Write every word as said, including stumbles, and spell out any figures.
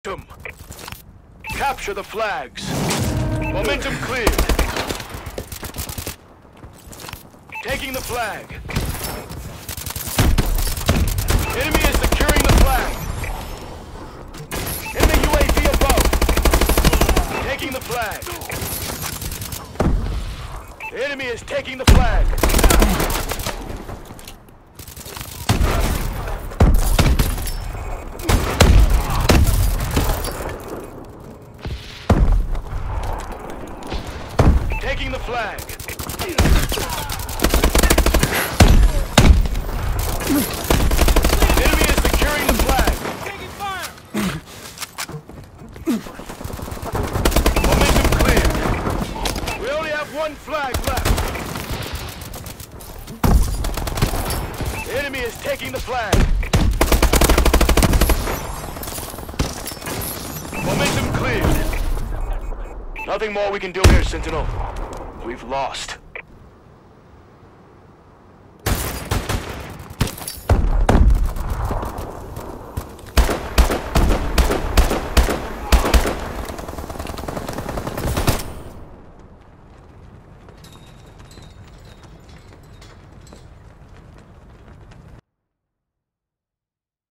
Momentum. Capture the flags. Momentum cleared. Taking the flag. Enemy is securing the flag. Enemy U A V above. Taking the flag. Enemy is taking the flag. Taking the flag. Enemy is securing the flag. Taking fire. Momentum cleared. We only have one flag left. The enemy is taking the flag. Momentum cleared. Nothing more we can do here, Sentinel. We've lost.